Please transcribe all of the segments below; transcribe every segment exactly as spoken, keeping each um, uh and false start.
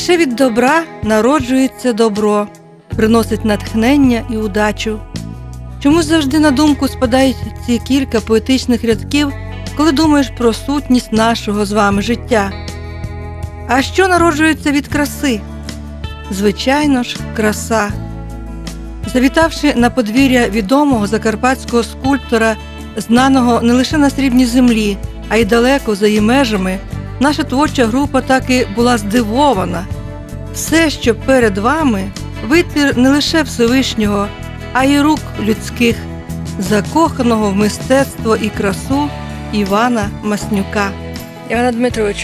Лише від добра народжується добро, приносить натхнення і удачу. Чомусь завжди на думку спадають ці кілька поетичних рядків, коли думаєш про сутність нашого з вами життя. А що народжується від краси? Звичайно ж, краса. Завітавши на подвір'я відомого закарпатського скульптора, знаного не лише на срібній землі, а й далеко за її межами, наша творча група таки була здивована. Все, що перед вами – витвір не лише Всевишнього, а й рук людських, закоханого в мистецтво і красу Івана Маснюка. Іване Дмитровичу,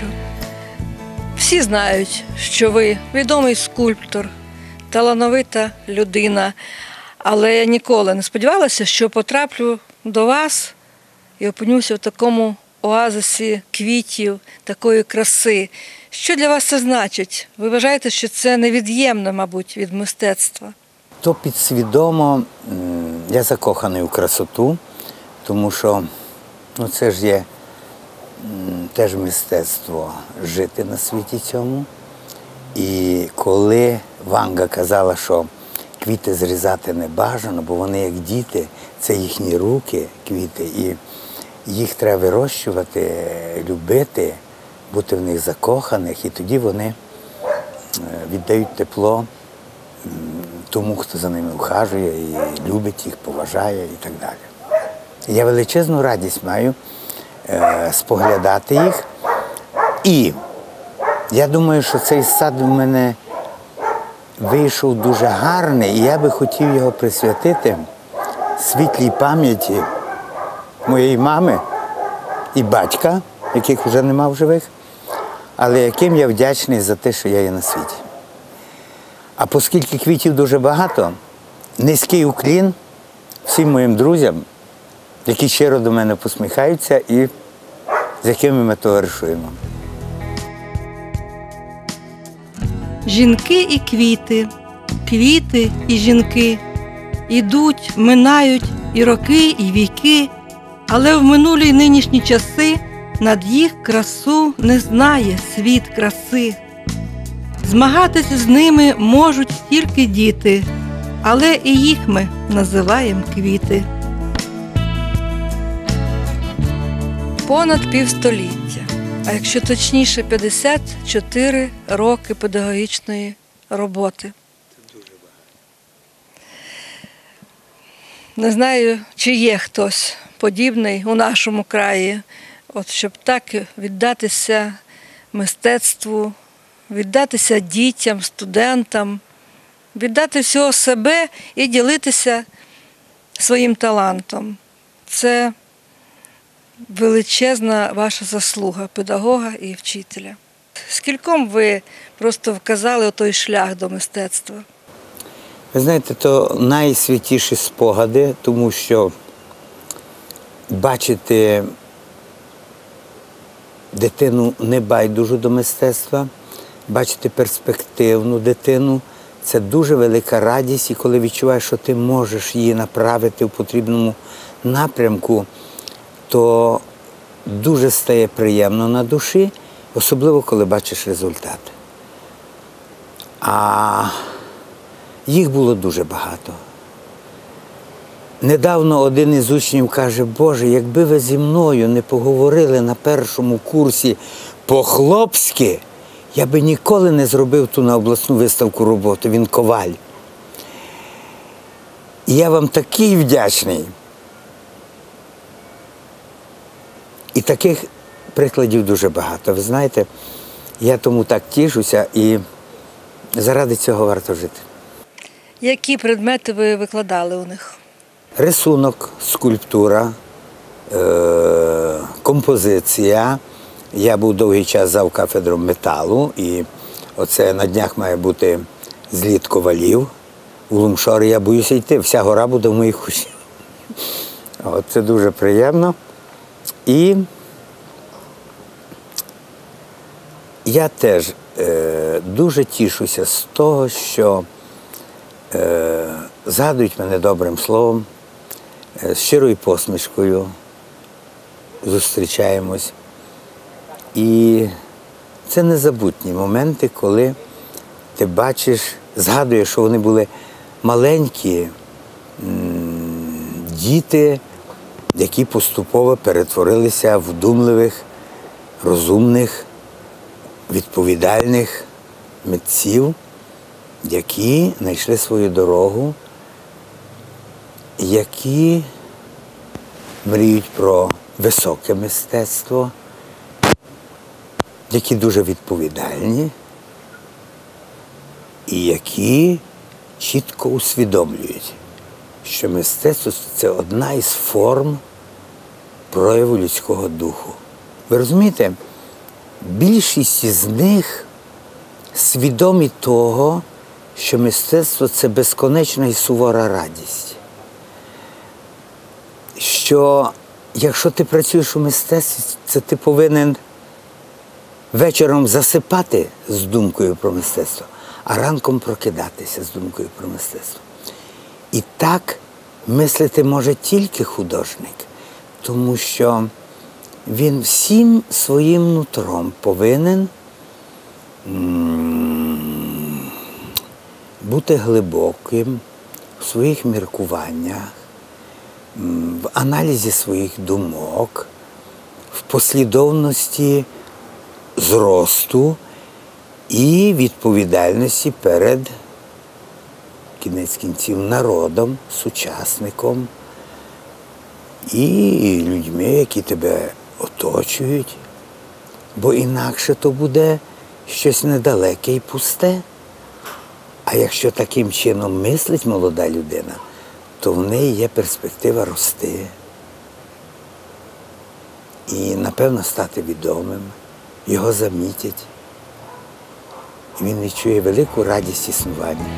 всі знають, що ви відомий скульптор, талановита людина, але я ніколи не сподівалася, що потраплю до вас і опинюся в такому оазисі квітів, такої краси. Що для вас це значить? Ви вважаєте, що це невід'ємно, мабуть, від мистецтва? То підсвідомо я закоханий у красоту, тому що ну, це ж є теж мистецтво жити на світі цьому. І коли Ванга казала, що квіти зрізати не бажано, бо вони як діти, це їхні руки, квіти, і їх треба вирощувати, любити, бути в них закоханих, і тоді вони віддають тепло тому, хто за ними ухажує, і любить їх, поважає і так далі. Я величезну радість маю е, споглядати їх. І я думаю, що цей сад у мене вийшов дуже гарний, і я би хотів його присвятити світлій пам'яті моєї мами і батька, яких вже нема в живих, але яким я вдячний за те, що я є на світі. А оскільки квітів дуже багато, низький уклін всім моїм друзям, які щиро до мене посміхаються і з якими ми товаришуємо. Жінки і квіти, квіти і жінки. Ідуть, минають і роки, і віки, але в минулі й нинішні часи над їх красу не знає світ краси. Змагатися з ними можуть тільки діти, але і їх ми називаємо квіти. Понад півстоліття, а якщо точніше п'ятдесят чотири роки педагогічної роботи. Це дуже багато. Не знаю, чи є хтось подібний у нашому краї, от щоб так віддатися мистецтву, віддатися дітям, студентам, віддати всього себе і ділитися своїм талантом. Це величезна ваша заслуга педагога і вчителя. Скільком ви просто вказали той шлях до мистецтва? Ви знаєте, то найсвятіші спогади, тому що бачити дитину небайдужу до мистецтва, бачити перспективну дитину – це дуже велика радість, і коли відчуваєш, що ти можеш її направити в потрібному напрямку, то дуже стає приємно на душі, особливо коли бачиш результат. А їх було дуже багато. Недавно один із учнів каже: «Боже, якби ви зі мною не поговорили на першому курсі по-хлопськи, я би ніколи не зробив ту на обласну виставку роботу». Він коваль. І я вам такий вдячний. І таких прикладів дуже багато. Ви знаєте, я тому так тішуся, і заради цього варто жити. Які предмети ви викладали у них? Рисунок, скульптура, е- композиція. Я був довгий час завкафедром металу, і оце на днях має бути зліт ковалів. У Лумшори я боюся йти, вся гора буде в моїх учнів. Це дуже приємно. І я теж е, дуже тішуся з того, що е, згадують мене добрим словом, е, з щирою посмішкою зустрічаємось. І це незабутні моменти, коли ти бачиш, згадуєш, що вони були маленькі діти, які поступово перетворилися в вдумливих, розумних, відповідальних митців, які знайшли свою дорогу, які мріють про високе мистецтво, які дуже відповідальні і які чітко усвідомлюють, що мистецтво – це одна із форм прояву людського духу. Ви розумієте, більшість із них свідомі того, що мистецтво – це безконечна і сувора радість. Що якщо ти працюєш у мистецтві, це ти повинен вечором засипати з думкою про мистецтво, а ранком прокидатися з думкою про мистецтво. І так мислити може тільки художник, тому що він всім своїм нутром повинен бути глибоким в своїх міркуваннях, в аналізі своїх думок, в послідовності зросту і відповідальності перед, кінець кінців, народом, сучасником і людьми, які тебе оточують, бо інакше то буде щось недалеке і пусте. А якщо таким чином мислить молода людина, то в неї є перспектива рости і, напевно, стати відомим, його замітять, і він відчує велику радість існування.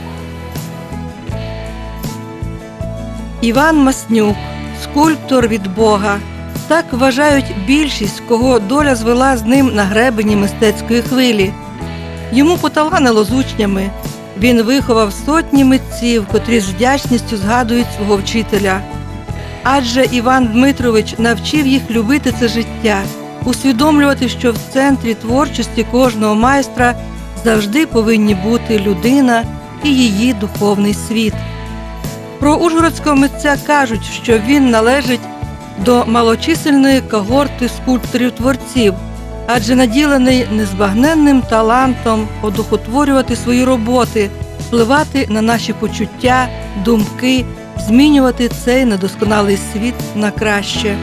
Іван Маснюк – скульптор від Бога. Так вважають більшість, кого доля звела з ним на гребені мистецької хвилі. Йому поталанило з учнями. Він виховав сотні митців, котрі з вдячністю згадують свого вчителя. Адже Іван Дмитрович навчив їх любити це життя, усвідомлювати, що в центрі творчості кожного майстра завжди повинні бути людина і її духовний світ. Про ужгородського митця кажуть, що він належить до малочисельної когорти скульпторів-творців, адже наділений незбагненним талантом одухотворювати свої роботи, впливати на наші почуття, думки, змінювати цей недосконалий світ на краще.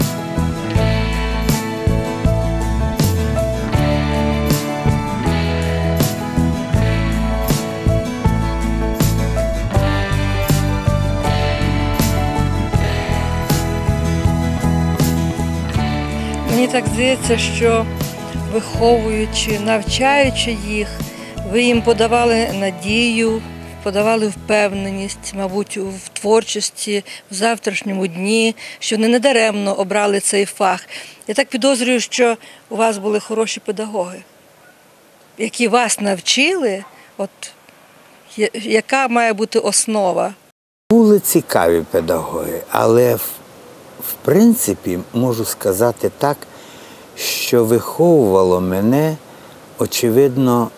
Мені так здається, що виховуючи, навчаючи їх, ви їм подавали надію, подавали впевненість, мабуть, в творчості, в завтрашньому дні, що не недаремно обрали цей фах. Я так підозрюю, що у вас були хороші педагоги, які вас навчили, от, яка має бути основа. Були цікаві педагоги, але в, в принципі можу сказати так, що виховувало мене, очевидно,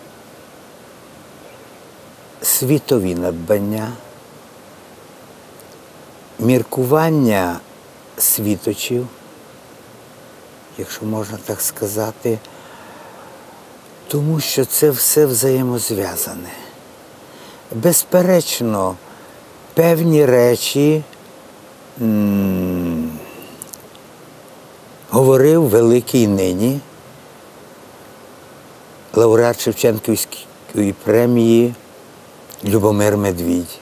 світові надбання, міркування світочів, якщо можна так сказати, тому що це все взаємозв'язане. Безперечно, певні речі м- говорив великий нині лауреат Шевченківської премії Любомир Медвідь.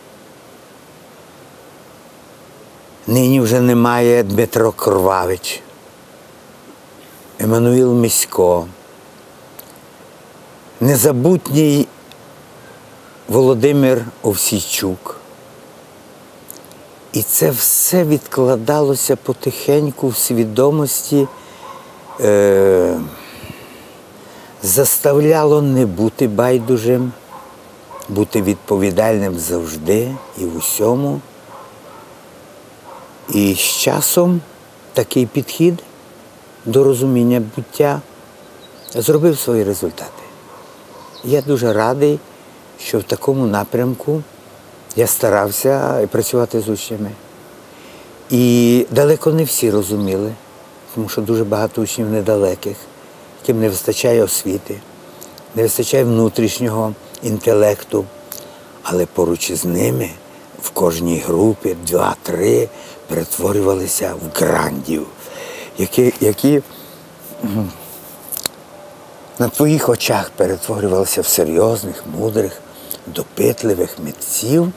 Нині вже немає Дмитро Кровавич, Еммануїл Місько, незабутній Володимир Овсійчук. І це все відкладалося потихеньку в свідомості, е- заставляло не бути байдужим, бути відповідальним завжди і в усьому. І з часом такий підхід до розуміння буття зробив свої результати. Я дуже радий, що в такому напрямку я старався працювати з учнями. І далеко не всі розуміли, тому що дуже багато учнів недалеких, яким не вистачає освіти, не вистачає внутрішнього інтелекту. Але поруч із ними в кожній групі два-три перетворювалися в грандів, які, які на твоїх очах перетворювалися в серйозних, мудрих, допитливих митців,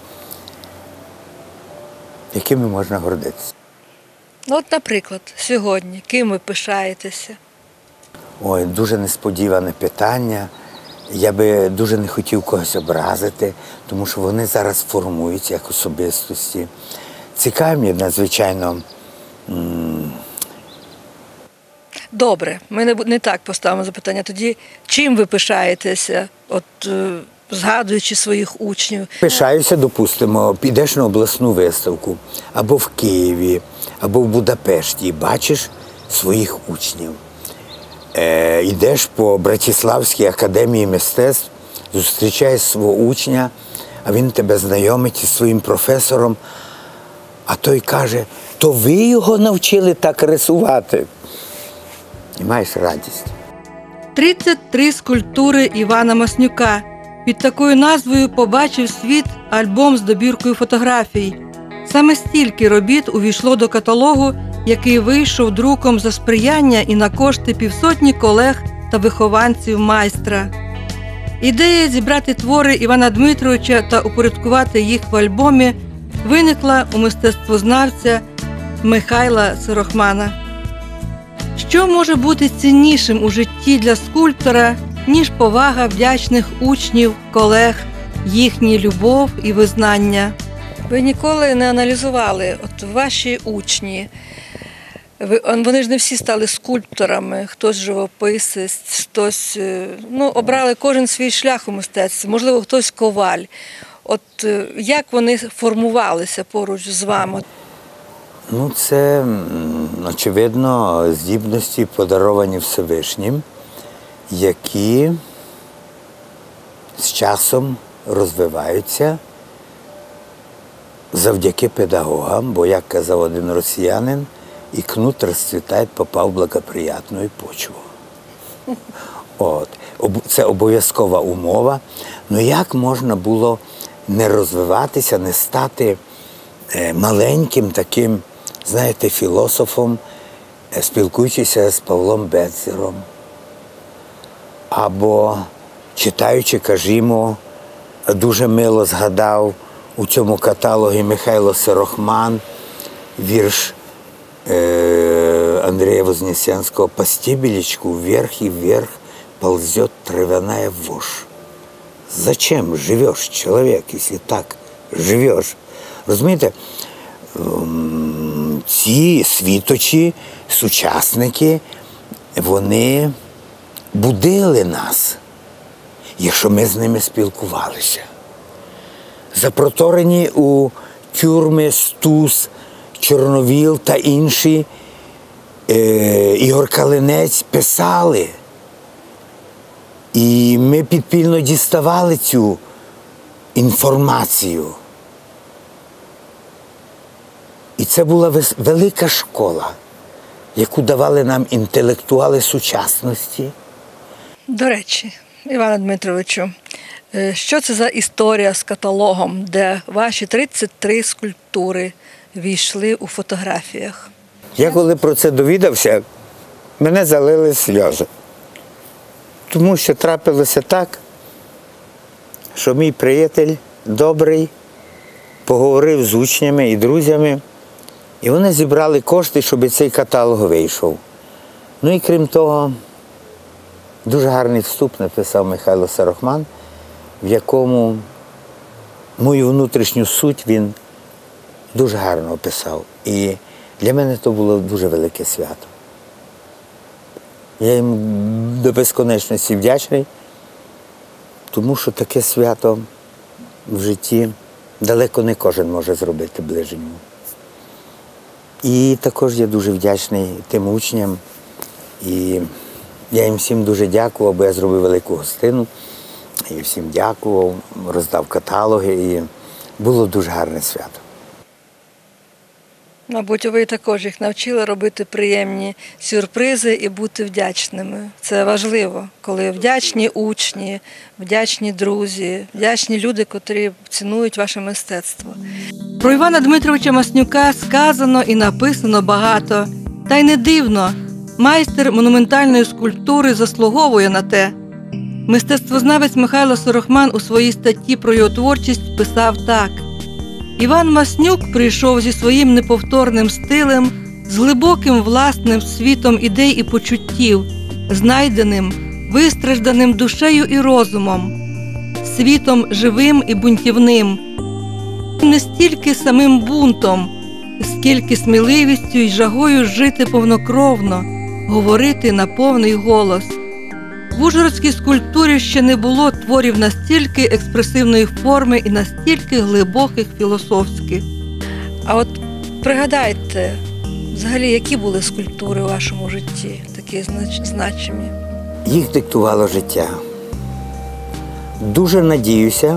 якими можна гордитися. Ну, от, наприклад, сьогодні, ким ви пишаєтеся? Ой, дуже несподіване питання. Я би дуже не хотів когось образити, тому що вони зараз формуються як особистості. Цікаві, надзвичайно. М- Добре, ми не, бу- не так поставимо запитання. Тоді, чим ви пишаєтеся, от, е, згадуючи своїх учнів? Пишаюся, допустимо, підеш на обласну виставку, або в Києві, або в Будапешті, і бачиш своїх учнів. Е, йдеш по Братиславській академії мистецтв, зустрічаєш свого учня, а він тебе знайомить із своїм професором, а той каже, то ви його навчили так рисувати. І маєш радість. тридцять три скульптури Івана Маснюка. Під такою назвою побачив світ альбом з добіркою фотографій. Саме стільки робіт увійшло до каталогу, який вийшов друком за сприяння і на кошти півсотні колег та вихованців майстра. Ідея зібрати твори Івана Дмитровича та упорядкувати їх в альбомі виникла у мистецтвознавця Михайла Сирохмана. Що може бути ціннішим у житті для скульптора, ніж повага вдячних учнів, колег, їхні любов і визнання? Ви ніколи не аналізували, от ваші учні, ви, вони ж не всі стали скульпторами, хтось живописець, хтось, е, ну, обрали кожен свій шлях у мистецтві, можливо, хтось коваль. От е, як вони формувалися поруч з вами? Ну, це, м, очевидно, здібності, подаровані Всевишнім, які з часом розвиваються завдяки педагогам, бо, як казав один росіянин, і кнут розцвітає, попав в благоприятну почву. От. Об- Це обов'язкова умова. Ну як можна було не розвиватися, не стати е, маленьким таким, знаєте, філософом, е, спілкуючися з Павлом Бетзером, або читаючи, кажімо, дуже мило згадав у цьому каталогі Михайло Сирохман вірш е, Андрея Вознесенского «По стебелечку вверх и вверх ползет травяная вошь». Зачем живеш, чоловік, якщо так живеш? Розумієте, ем, ці світочі, сучасники, вони будили нас, якщо ми з ними спілкувалися. Запроторені у тюрми Стус, Чорновіл та інші, е, Ігор Калинець писали. І ми підпільно діставали цю інформацію. І це була вес- велика школа, яку давали нам інтелектуали сучасності. До речі, Іване Дмитровичу, е, що це за історія з каталогом, де ваші тридцять три скульптури війшли у фотографіях? Я коли про це довідався, мене залили сльози. Тому що трапилося так, що мій приятель добрий поговорив з учнями і друзями, і вони зібрали кошти, щоб цей каталог вийшов. Ну і крім того, дуже гарний вступ написав Михайло Сирохман, в якому мою внутрішню суть він дуже гарно описав. І для мене то було дуже велике свято. Я їм до безконечності вдячний, тому що таке свято в житті далеко не кожен може зробити ближньому. І також я дуже вдячний тим учням, і я їм всім дуже дякував, бо я зробив велику гостину. і всім дякував, роздав каталоги, і було дуже гарне свято. Мабуть, ви також їх навчили робити приємні сюрпризи і бути вдячними. Це важливо, коли вдячні учні, вдячні друзі, вдячні люди, котрі цінують ваше мистецтво. Про Івана Дмитровича Маснюка сказано і написано багато. Та й не дивно, майстер монументальної скульптури заслуговує на те. Мистецтвознавець Михайло Сорохман у своїй статті про його творчість писав так. Іван Маснюк прийшов зі своїм неповторним стилем, з глибоким власним світом ідей і почуттів, знайденим, вистражданим душею і розумом, світом живим і бунтівним, не стільки самим бунтом, скільки сміливістю й жагою жити повнокровно, говорити на повний голос. В ужгородській скульптурі ще не було творів настільки експресивної форми і настільки глибоких філософських. А от пригадайте, взагалі, які були скульптури у вашому житті, такі значимі? Їх диктувало життя. Дуже надіюся,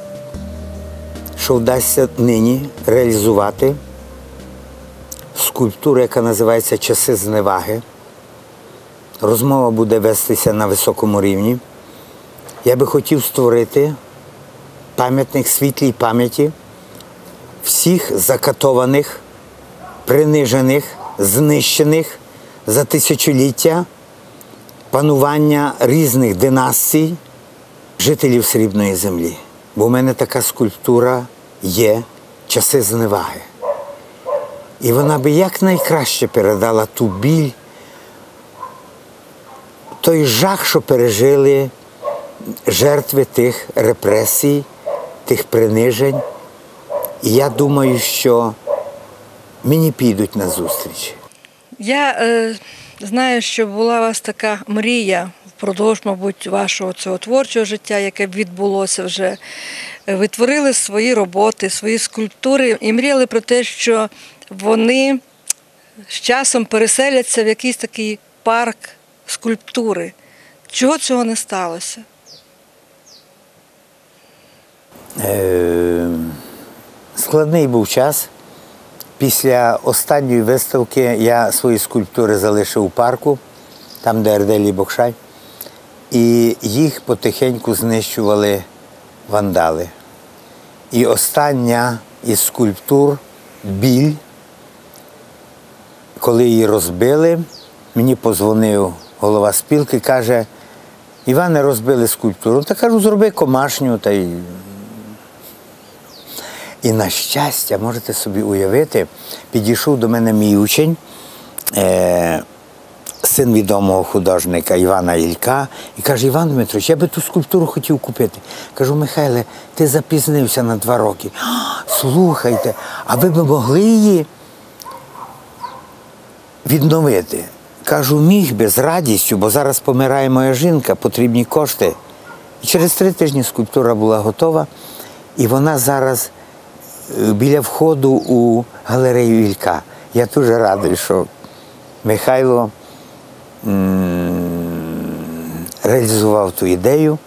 що вдасться нині реалізувати скульптуру, яка називається «Часи зневаги». Розмова буде вестися на високому рівні. Я би хотів створити пам'ятник світлій пам'яті всіх закатованих, принижених, знищених за тисячоліття панування різних династій жителів Срібної землі. Бо в мене така скульптура є «Часи зневаги». І вона би якнайкраще передала ту біль, той жах, що пережили жертви тих репресій, тих принижень. І я думаю, що мені підуть на зустріч. Я е, знаю, що була у вас така мрія впродовж, мабуть, вашого цього творчого життя, яке відбулося вже. Ви творили свої роботи, свої скульптури і мріяли про те, що вони з часом переселяться в якийсь такий парк скульптури. Чого цього не сталося? Е, складний був час. Після останньої виставки я свої скульптури залишив у парку, там, де Арделій Бокшай, і їх потихеньку знищували вандали. І остання із скульптур «Біль», коли її розбили, мені подзвонив голова спілки, каже: Іване, розбили скульптуру. Та кажу, зроби комашню. Та й... І на щастя, можете собі уявити, підійшов до мене мій учень, е- син відомого художника Івана Ілька, і каже: Іван Дмитрович, я би ту скульптуру хотів купити. Кажу: Михайле, ти запізнився на два роки. Слухайте, а ви б могли її відновити? Кажу, міг би з радістю, бо зараз помирає моя жінка, потрібні кошти. І через три тижні скульптура була готова, і вона зараз біля входу у галерею Ілька. Я дуже радий, що Михайло м- реалізував ту ідею,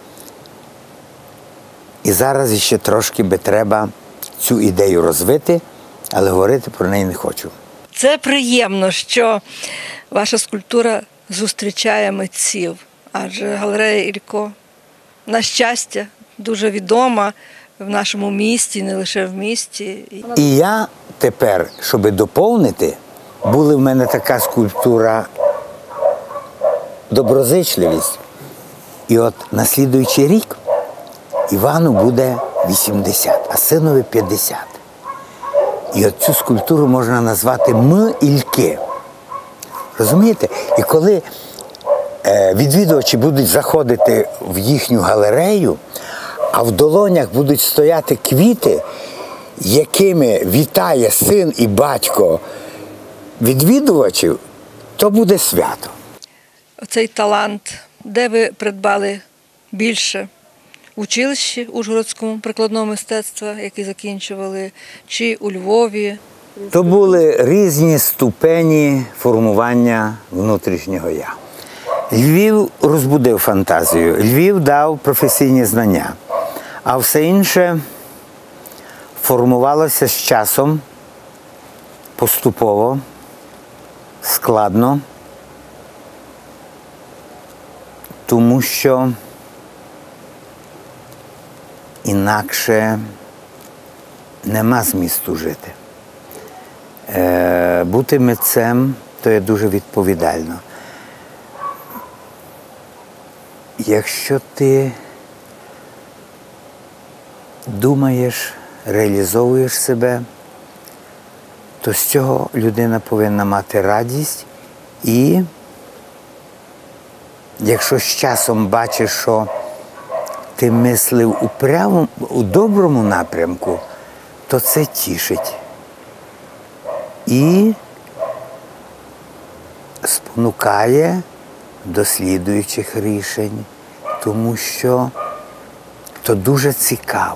і зараз ще трошки би треба цю ідею розвити, але говорити про неї не хочу. Це приємно, що ваша скульптура зустрічає митців, адже галерея Ілько, на щастя, дуже відома в нашому місті, не лише в місті. І я тепер, щоб доповнити, була в мене така скульптура «Доброзичливість». І от на слідуючий рік Івану буде вісімдесят, а синові п'ятдесят. І от цю скульптуру можна назвати «М. Ільки». Розумієте? І коли е, відвідувачі будуть заходити в їхню галерею, а в долонях будуть стояти квіти, якими вітає син і батько відвідувачів, то буде свято. Цей талант, де ви придбали більше? В училищі Ужгородському прикладного мистецтва, які закінчували, чи у Львові? То були різні ступені формування внутрішнього «я». Львів розбудив фантазію, Львів дав професійні знання, а все інше формувалося з часом, поступово, складно, тому що інакше нема змісту жити. Е, бути митцем – то є дуже відповідально. Якщо ти думаєш, реалізовуєш себе, то з цього людина повинна мати радість. І якщо з часом бачиш, що ти мислив у прямому, у доброму напрямку, то це тішить. І спонукає до слідуючих рішень, тому що то дуже цікаво.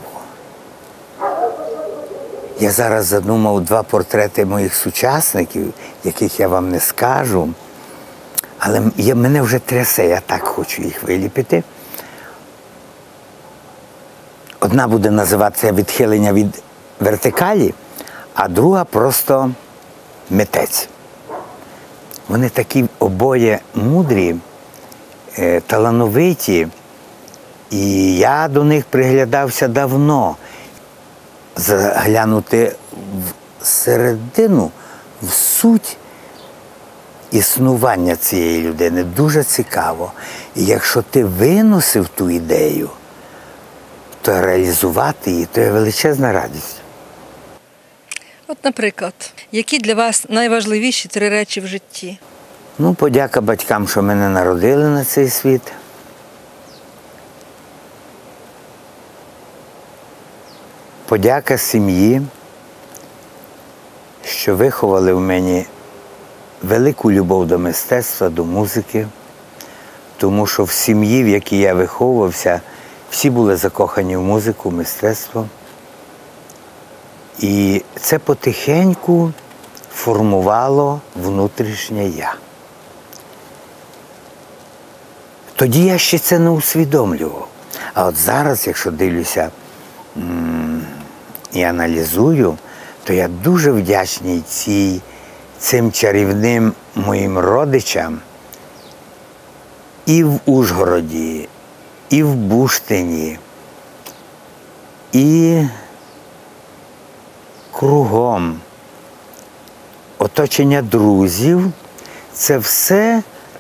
Я зараз задумав два портрети моїх сучасників, яких я вам не скажу, але я, мене вже трясе, я так хочу їх виліпити. Одна буде називатися «Відхилення від вертикалі», а друга просто «Митець». Вони такі обоє мудрі, талановиті, і я до них приглядався давно. Заглянути в середину, в суть існування цієї людини дуже цікаво. І якщо ти виносив ту ідею, то реалізувати її – то є величезна радість. От, наприклад, які для вас найважливіші три речі в житті? Ну, подяка батькам, що мене народили на цей світ. Подяка сім'ї, що виховали в мені велику любов до мистецтва, до музики, тому що в сім'ї, в якій я виховувався, всі були закохані в музику, в мистецтво. І це потихеньку формувало внутрішнє я. Тоді я ще це не усвідомлював. А от зараз, якщо дивлюся і аналізую, то я дуже вдячний цій, цим чарівним моїм родичам і в Ужгороді, і в Буштині, і кругом. Оточення друзів – це все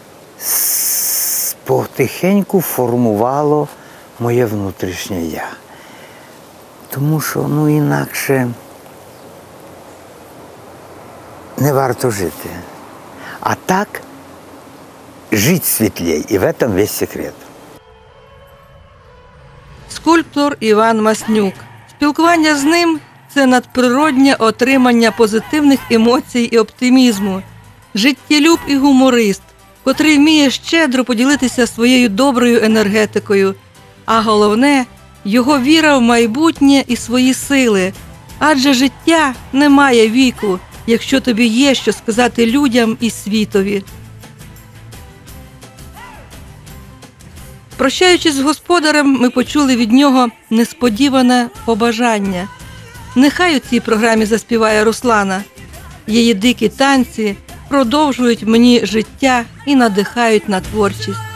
потихеньку формувало моє внутрішнє я. Тому що, ну, інакше не варто жити. А так, жить світлей. І в этом весь секрет. Скульптор Іван Маснюк. Спілкування з ним – це надприроднє отримання позитивних емоцій і оптимізму. Життєлюб і гуморист, котрий вміє щедро поділитися своєю доброю енергетикою. А головне – його віра в майбутнє і свої сили. Адже життя не має віку, якщо тобі є що сказати людям і світові. Прощаючись з господарем, ми почули від нього несподіване побажання. Нехай у цій програмі заспіває Руслана. Її дикі танці продовжують мені життя і надихають на творчість.